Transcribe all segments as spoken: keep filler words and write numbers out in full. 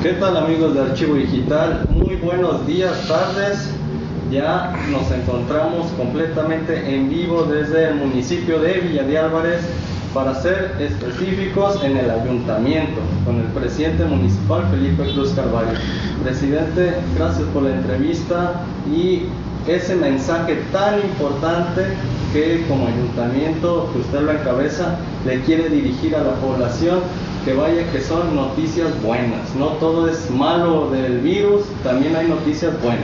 ¿Qué tal, amigos de Archivo Digital? Muy buenos días, tardes. Ya nos encontramos completamente en vivo desde el municipio de Villa de Álvarez, para ser específicos en el ayuntamiento, con el presidente municipal Felipe Cruz Carvalho. Presidente, gracias por la entrevista y ese mensaje tan importante que como ayuntamiento, que usted lo encabeza, le quiere dirigir a la población, que vaya que son noticias buenas. No todo es malo del virus, también hay noticias buenas.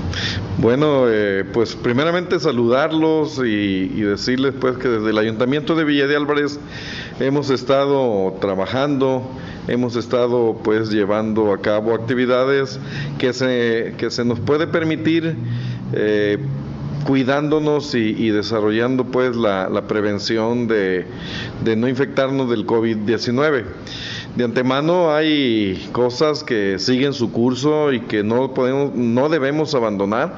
Bueno, eh, pues primeramente saludarlos y, y decirles pues que desde el Ayuntamiento de Villa de Álvarez hemos estado trabajando, hemos estado pues llevando a cabo actividades que se, que se nos puede permitir eh, cuidándonos y, y desarrollando pues la, la prevención de, de no infectarnos del COVID diecinueve. De antemano hay cosas que siguen su curso y que no podemos, no debemos abandonar,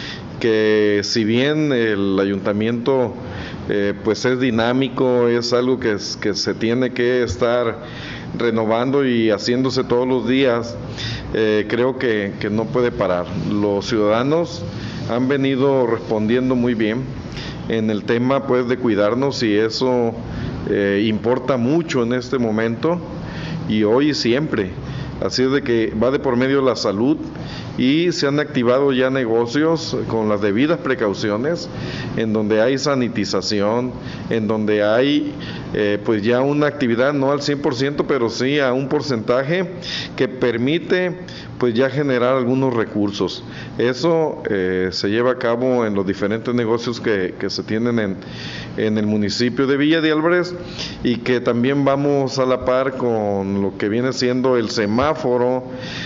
que si bien el ayuntamiento eh, pues es dinámico, es algo que, es, que se tiene que estar renovando y haciéndose todos los días, eh, creo que, que no puede parar. Los ciudadanos han venido respondiendo muy bien en el tema pues de cuidarnos y eso eh, importa mucho en este momento. Y hoy y siempre, así es de que va de por medio la salud y se han activado ya negocios con las debidas precauciones, en donde hay sanitización, en donde hay eh, pues ya una actividad no al cien por ciento, pero sí a un porcentaje que permite pues ya generar algunos recursos. Eso eh, se lleva a cabo en los diferentes negocios que, que se tienen en, en el municipio de Villa de Álvarez y que también vamos a la par con lo que viene siendo el semáforo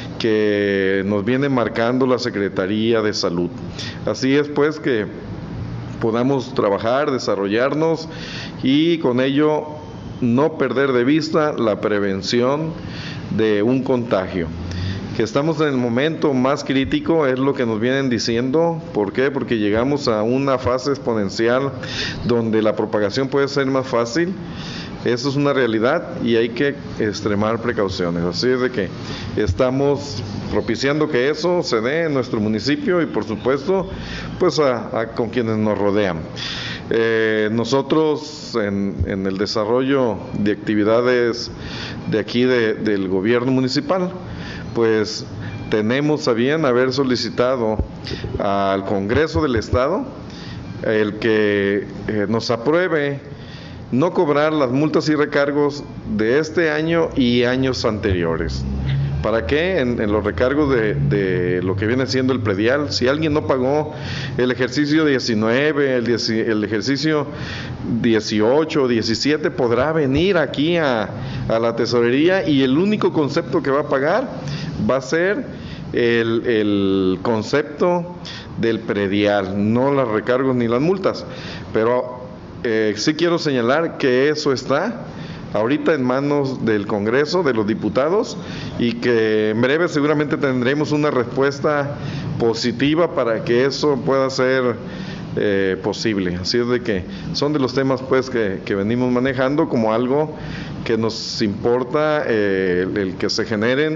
que nos viene marcando la Secretaría de Salud. Así es pues que podamos trabajar, desarrollarnos y con ello no perder de vista la prevención de un contagio. Que estamos en el momento más crítico, es lo que nos vienen diciendo. ¿Por qué? Porque llegamos a una fase exponencial donde la propagación puede ser más fácil. Eso es una realidad y hay que extremar precauciones. Así es de que estamos propiciando que eso se dé en nuestro municipio y por supuesto pues a, a con quienes nos rodean. Eh, nosotros en, en el desarrollo de actividades de aquí de, del gobierno municipal, pues tenemos a bien haber solicitado al Congreso del Estado el que eh, nos apruebe no cobrar las multas y recargos de este año y años anteriores. ¿Para qué? En, en los recargos de, de lo que viene siendo el predial. Si alguien no pagó el ejercicio diecinueve, el, dieci, el ejercicio dieciocho, diecisiete, podrá venir aquí a, a la tesorería y el único concepto que va a pagar va a ser el, el concepto del predial, no los recargos ni las multas. Pero eh, sí quiero señalar que eso está ahorita en manos del Congreso, de los diputados, y que en breve seguramente tendremos una respuesta positiva para que eso pueda ser eh, posible. Así es de que son de los temas pues que, que venimos manejando como algo que nos importa, eh, el, el que se generen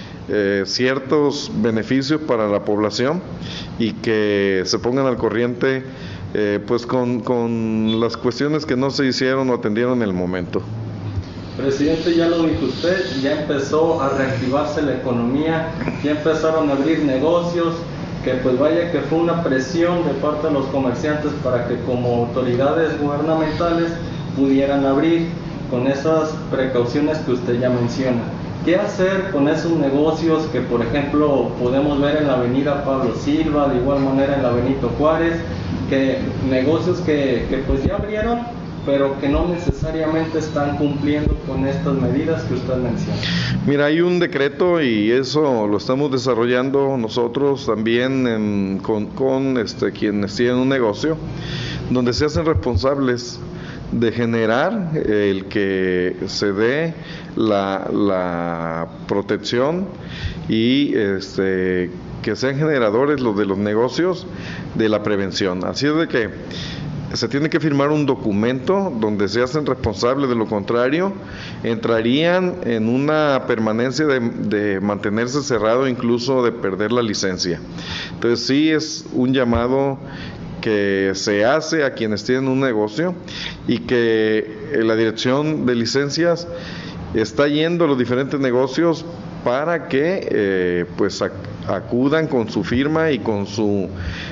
eh, ciertos beneficios para la población y que se pongan al corriente eh, pues con, con las cuestiones que no se hicieron o atendieron en el momento. Presidente, ya lo dijo usted, ya empezó a reactivarse la economía, ya empezaron a abrir negocios, que pues vaya que fue una presión de parte de los comerciantes para que como autoridades gubernamentales pudieran abrir con esas precauciones que usted ya menciona. ¿Qué hacer con esos negocios que, por ejemplo, podemos ver en la avenida Pablo Silva, de igual manera en la Benito Juárez, que negocios que, que pues ya abrieron, pero que no necesariamente están cumpliendo con estas medidas que usted menciona? Mira, hay un decreto y eso lo estamos desarrollando nosotros también en, con, con este, quienes tienen un negocio, donde se hacen responsables de generar el que se dé la, la protección y este, que sean generadores los de los negocios de la prevención. Así es de que se tiene que firmar un documento donde se hacen responsables, de lo contrario entrarían en una permanencia de, de mantenerse cerrado, incluso de perder la licencia. Entonces sí es un llamado que se hace a quienes tienen un negocio, y que la dirección de licencias está yendo a los diferentes negocios para que eh, pues ac acudan con su firma y con su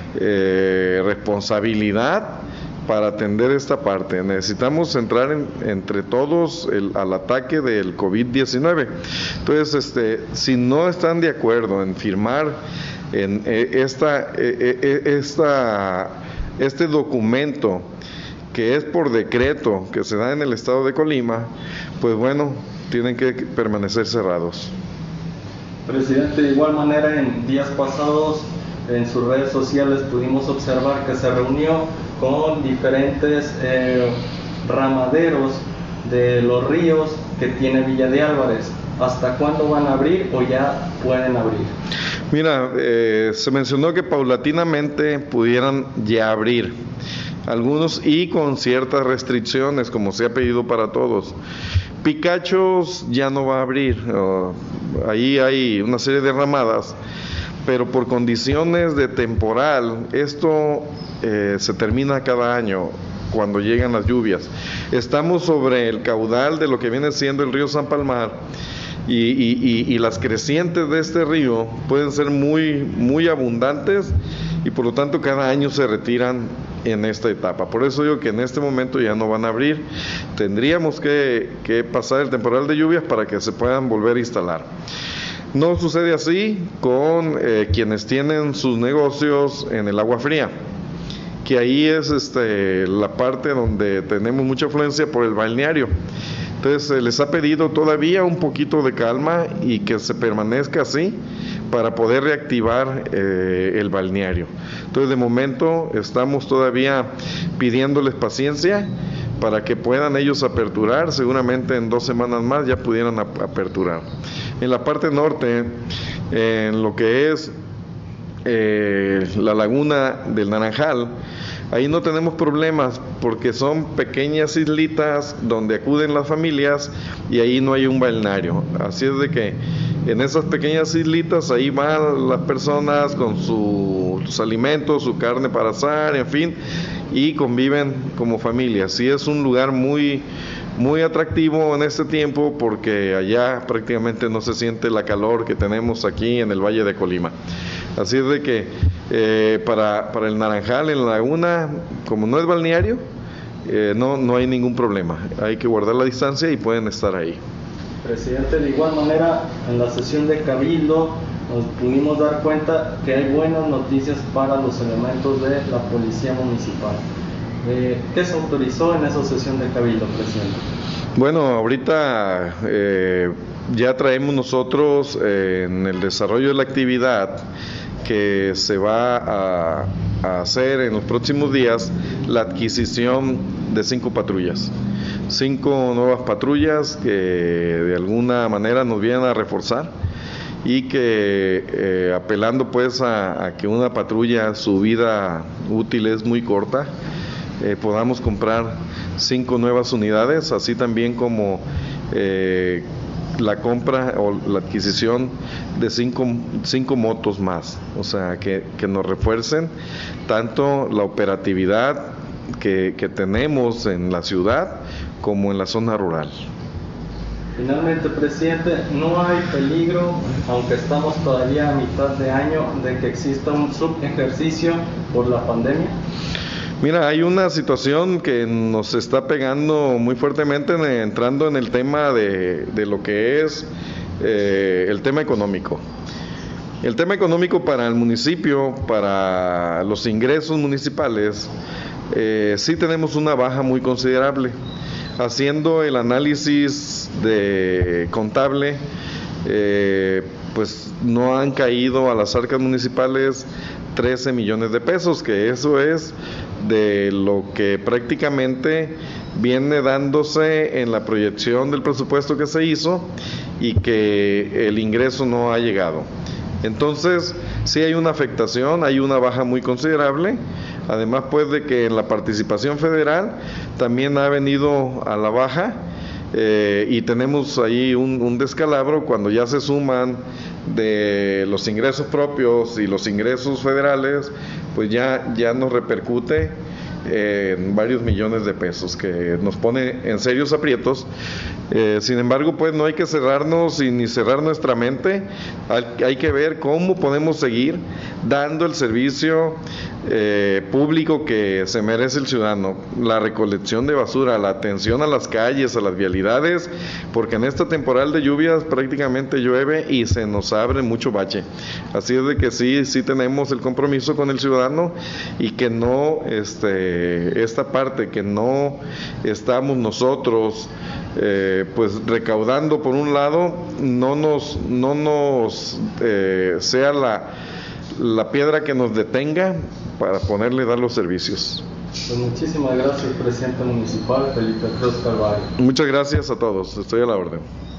eh, responsabilidad para atender esta parte. Necesitamos entrar en, entre todos el, al ataque del COVID diecinueve. Entonces, este, si no están de acuerdo en firmar en eh, esta, eh, eh, esta, este documento que es por decreto que se da en el estado de Colima, pues bueno, tienen que permanecer cerrados. Presidente, de igual manera, en días pasados en sus redes sociales pudimos observar que se reunió con diferentes eh, ramaderos de los ríos que tiene Villa de Álvarez. ¿Hasta cuándo van a abrir o ya pueden abrir? Mira, eh, se mencionó que paulatinamente pudieran ya abrir algunos, y con ciertas restricciones, como se ha pedido para todos. Picachos ya no va a abrir, uh, ahí hay una serie de ramadas, pero por condiciones de temporal, esto eh, se termina cada año cuando llegan las lluvias. Estamos sobre el caudal de lo que viene siendo el río San Palmar, y, y, y, y las crecientes de este río pueden ser muy, muy abundantes, y por lo tanto cada año se retiran en esta etapa. Por eso digo que en este momento ya no van a abrir. Tendríamos que, que pasar el temporal de lluvias para que se puedan volver a instalar. No sucede así con eh, quienes tienen sus negocios en el agua fría, que ahí es este, la parte donde tenemos mucha afluencia por el balneario. Entonces se les ha pedido todavía un poquito de calma y que se permanezca así para poder reactivar eh, el balneario. Entonces de momento estamos todavía pidiéndoles paciencia para que puedan ellos aperturar. Seguramente en dos semanas más ya pudieran ap aperturar. En la parte norte, eh, en lo que es eh, la laguna del Naranjal, ahí no tenemos problemas porque son pequeñas islitas donde acuden las familias y ahí no hay un balneario. Así es de que en esas pequeñas islitas ahí van las personas con su, sus alimentos, su carne para asar, en fin, y conviven como familia. Sí es un lugar muy, muy atractivo en este tiempo porque allá prácticamente no se siente la calor que tenemos aquí en el Valle de Colima. Así es de que eh, para, para el Naranjal, en la laguna, como no es balneario, eh, no, no hay ningún problema. Hay que guardar la distancia y pueden estar ahí. Presidente, de igual manera, en la sesión de Cabildo nos pudimos dar cuenta que hay buenas noticias para los elementos de la Policía Municipal. Eh, ¿Qué se autorizó en esa sesión de Cabildo, presidente? Bueno, ahorita eh, ya traemos nosotros eh, en el desarrollo de la actividad que se va a, a hacer en los próximos días la adquisición de cinco patrullas. Cinco nuevas patrullas que de alguna manera nos vienen a reforzar y que eh, apelando pues a, a que una patrulla, su vida útil es muy corta, eh, podamos comprar cinco nuevas unidades, así también como eh, la compra o la adquisición de cinco, cinco motos más, o sea que, que nos refuercen tanto la operatividad que, que tenemos en la ciudad como en la zona rural. Finalmente, presidente, no hay peligro, aunque estamos todavía a mitad de año, de que exista un subejercicio por la pandemia. Mira, hay una situación que nos está pegando muy fuertemente, en, entrando en el tema de, de lo que es eh, el tema económico. El tema económico para el municipio, para los ingresos municipales, eh, sí tenemos una baja muy considerable. Haciendo el análisis de contable, eh, pues no han caído a las arcas municipales trece millones de pesos, que eso es de lo que prácticamente viene dándose en la proyección del presupuesto que se hizo y que el ingreso no ha llegado. Entonces, sí hay una afectación, hay una baja muy considerable. Además, pues, de que en la participación federal también ha venido a la baja. Eh, y tenemos ahí un, un descalabro cuando ya se suman de los ingresos propios y los ingresos federales, pues ya, ya nos repercute eh, en varios millones de pesos, que nos pone en serios aprietos. Eh, sin embargo, pues no hay que cerrarnos y ni cerrar nuestra mente. Hay, hay que ver cómo podemos seguir dando el servicio eh, público que se merece el ciudadano, la recolección de basura, la atención a las calles, a las vialidades, porque en esta temporada de lluvias prácticamente llueve y se nos abre mucho bache. Así es de que sí, sí tenemos el compromiso con el ciudadano, y que no, este, esta parte que no estamos nosotros Eh, pues recaudando por un lado, no nos, no nos eh, sea la, la piedra que nos detenga para ponerle dar los servicios. Pues muchísimas gracias, presidente municipal Felipe Cruz Calvario. Muchas gracias a todos, estoy a la orden.